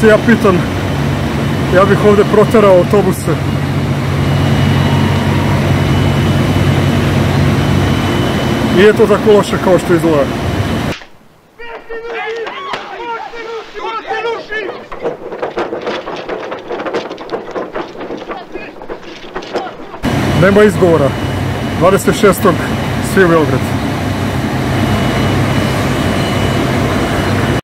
se ja pitam, ja bih ovdje proterao autobuse. Nije to tako loše kao što izgleda. Nema izgovora. 26. svi u Beograd.